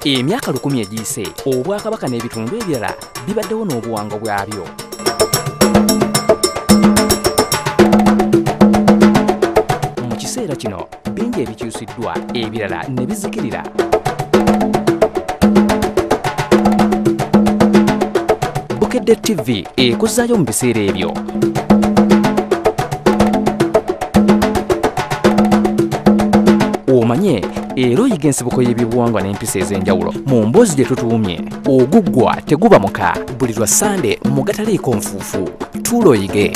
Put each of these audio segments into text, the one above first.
Emyaka 10 egiyise obwakabaka n'ebitundu ebirala bibaddewo n'obuwangwa bwabyo. Mu kiseera kino bingi ebikyusiddwa ebirala ne bizikirira. Bukedde TV ekozzaayo mu biseera ebyo. Omanye era oyiga ensibuko y'ebyobuwangwa n'empisa ez'enjawulo mu mboozi gye tutuumye. Oguggwa teguba muka, buli lwa Sande mu gataleeko nfuufu. Tuula oyige.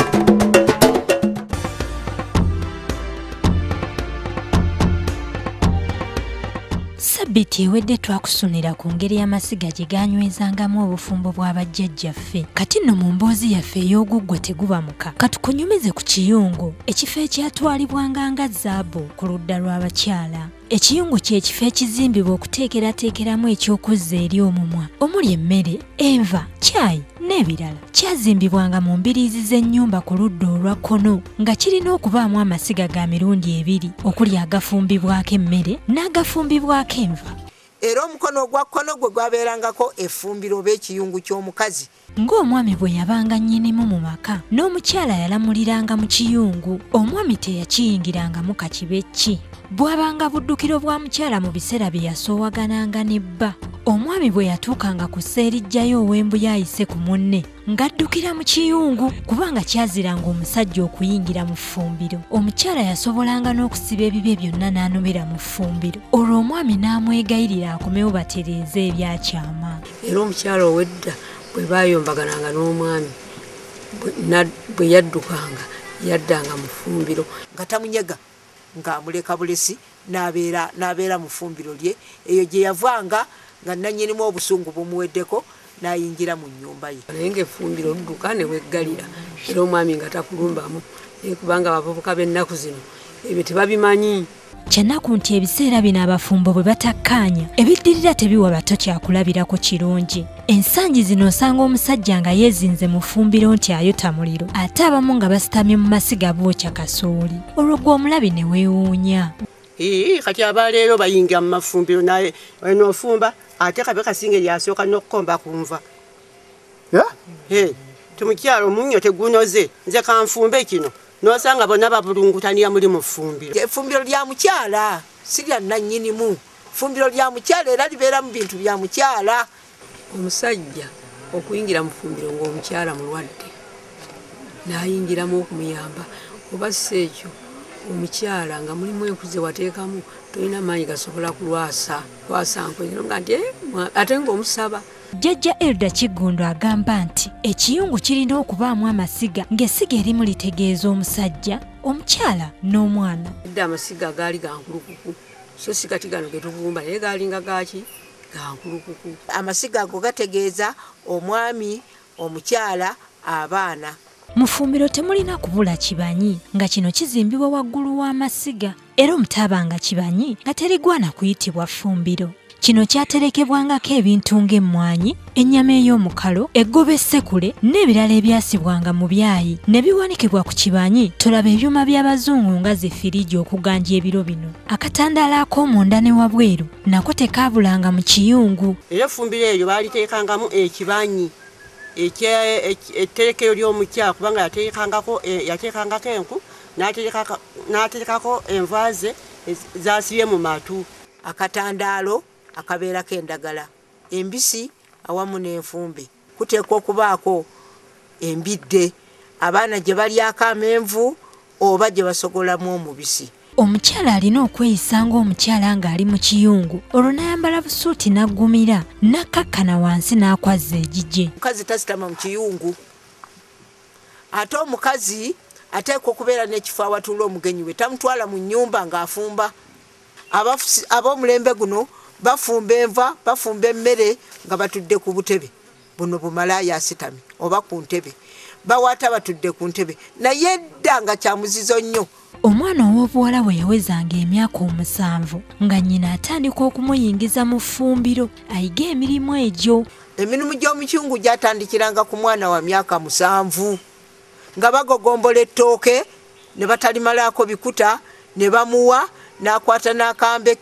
Sabbiti ewedde twakusunira ku ngeri y'amasiga gye ganywezangamu obufumbo bw'abajjajjaffe. Kati nno mu mboozi yaffe ey'oguggwa teguba muka, katukunyumize ku kiyungu, ekifo ekyatwalibwanga nga zaabu ku ludda lw'abakyala. Ekiyungu kye kifo ekizimbibwa okuteekerateekeramu eky'okuzza eri omumwa omuli emmere, enva, caayi n'ebirala. Kyazimbibwanga mu mbiriizi z'ennyumba ku ludda olwa kkono nga kirina okubaamu amasiga ga mirundi ebiri okuli agafumbibwako emmere n'agafumbibwako enva. Era omukono ogwa kkono gwe gwabeerangako effumbiro oba ekiyungu ky'omukazi. Ng'omwami bwe yabanga nnyinimu mu maka n'omukyala yalamuliranga mu kiyungu, omwami teyakiyingirangamu kakibekki. Bwabanga buddukiro bwa mukyala mu biseera bye yasoowagananga nebba, omwami bwe yatuukanga ku sseerijjayo ow'embuya ayise ku munne ng'addukira mu kiyungu kubanga kyaziranga omusajja okuyingira mu ffumbiro. Omukyala yasobolanga n'okusiba ebibye byonna n'anumira mu ffumbiro. Olwo omwami n'amwegayirira akomewo batereeze ebyakyama. Era omukyala ow'edda bwe baayombagananga n'omwami bwe yaddukanga yaddanga mu ffumbiro nga tamunyega ng'amuleka bulesi n'abeera mu ffumbiro lye. Eyo gye yavanga nga nannyinimu obusungu bumuweddeko n'ayingira mu nnyumba ye. Naye ng'effumbiro ludduka ne weggalira era omwami nga takulumbamu naye kubanga abavubuka b'ennaku zino ebyo tebabimanyi. Kyennaku nti ebiseera bino abafumbo bwe batakkaanya ebiddirira tebiwa bato kyakulabirako kirungi. Ensangi zino osanga omusajja nga yeezinze mu ffumbiro nti ayota muliro, ate abamu nga basitamye mu masiga bookya kasooli. Olwo gwe omulabi ne weewuunya. Kati abaleero bayingira mu mafumbiro naye n'ofumba ate kabe kasinga eryasooka n'okukomba ku nva. Tumukyalo omunnyo tegunoze, nze kanfumbe kino n'osanga bonna babulungutanira muli mu ffumbiro. Effumbiro lya mukyala si lya nannyinimu. Ffumbiro lya mukyala era libeera mu bintu bya mukyala. Omusajja okuyingira mu ffumbiro ng'omukyala mulwadde n'ayingiramu okumuyamba, oba si ekyo omukyala nga mulimu enkuze wateekamu tolina maanyi gasobola kulwasa nkwezero nga nti ate ng'omusaba. Jjajja Elda Kiggundu agamba nti ekiyungu kirina okubaamu amasiga ng'essiga erimu litegeeza omusajja, omukyala n'omwana. Edda amasiga gaali gankulukuku so si kati gano ge tuvumba naye gaalinga gaaki gankulukuku. Amasiga ago gategeeza omwami, omukyala, abaana. Mu ffumbiro temulina kubula kibanyi nga kino kizimbibwa waggulu w'amasiga era omutaabanga kibanyi nga terigwana kuyitibwa ffumbiro. Kino kyaterekebwangako ebintu ng'emmwanyi, ennyama ey'omukalo, eggobe essekule n'ebirala ebyasibwanga mu byayi ne biwanikibwa ku kibanyi. Tolaba ebyuma by'abazungu nga zifiriji okuganja ebiro bino. Akatandaala ak'omunda ne wabweru nako tekaabulanga mu kiyungu. Era effumbiro eryo baaliteekangamu ekibanyi etterekero ly'omukyala kubanga yateekangako enku n'ateekako envaaze zasibye mu matu. Akatandaalo akabeerako endagala embisi awamu n'enfumbe. Kuteekwa okubaako embidde abaana gye balyako amenvu oba gye basogolamu omubisi. Omukyala alina okweyisa ng'omukyala ng'ali mu kiyungu, olwo n'ayambala busuuti n'aggumira n'akkakkana wansi n'akwazza egigye. Omukazi tasitama mu kiyungu. Ate omukazi ateekwa okubeera n'ekifo awatuula omugenyi we, tamutwala mu nnyumba ng'afumba. Ab'omulembe guno bafumba enva, bafumba emmere nga batudde ku butebe buno bumalaaya asitamye oba ku ntebe. Bawaata batudde ku ntebe naye edda nga kyamuzizo nnyo. Omwana ow'obuwala bwe yawezanga emyaka 7 nga nnyina atandika okumuyingiza mu ffumbiro ayiga emirimu egyo. Emirimu gy'omukiyungu gyatandikiranga ku mwana wa myaka 7 nga bagogombola ettooke ne batalimalaako bikuta ne bamuwa n'akwata n'akambeke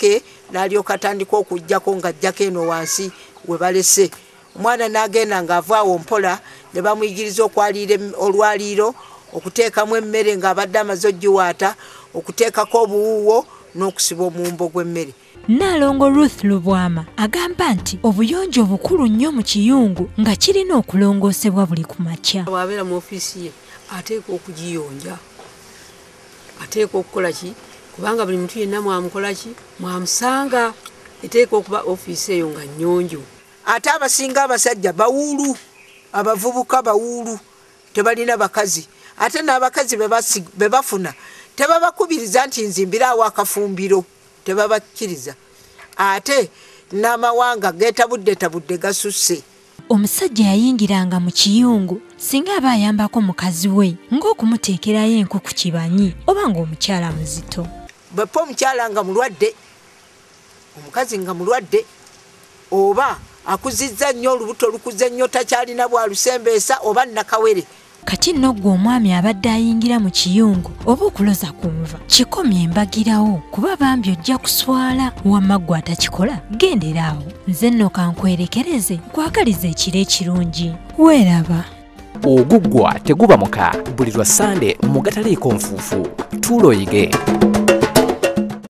n'alyoka atandika okujjako ng'ajjako eno wansi we balese. Omwana n'agenda ng'avaawo mpola ne bamuyigiriza okwaliira olwaliiro, okuteekamu emmere ng'abadde amaze ogiwaata, okuteekako obuwuuwo n'okusiba omumbo gw'emmere. Nnaalongo Ruth Lubwama agamba nti obuyonjo bukulu nnyo mu kiyungu nga kirina okulongoosebwa buli ku makya. Bw'abeera mu ofiisi ye ateeka okugiyonja, ateeka okukola ki? Kubanga buli muntu yenna mwamukola ki? Mwamusanga. Eteeka okuba ofiisi eyo nga nnyonjo. Ate abasinga abasajja bawuulu, abavubuka bawuulu, tebalina bakazi. Ate n'abakazi be bafuna tebabakubiriza nti nzimbiraawo akafumbiro, tebabakkiriza. Ate n'amawanga geetabudde gasusse. Omusajja yayingiranga mu kiyungu singa aba ayambako mukazi we ng'okumuteekerayo enku ku kibanyi oba ng'omukyala muzito. Bwepa omukyala nga mulwadde, omukazi nga mulwadde, oba akuzizza nnyo olubuto lukuze nnyo takyalina bwalusembeesa oba nakawere. Kati nno gwe omwami abadde ayingira mu kiyungu oba okuloza ku nva kikomye embagirawo kuba bambi ojja kuswala wamma gwe atakikola genderaawo. Nze nno kankwerekereze nkwagaliza ekiro ekirungi. Weeraba. Oguggwa teguba muka buli lwa Sande mu gataliiko nfuufu. Tulo yige.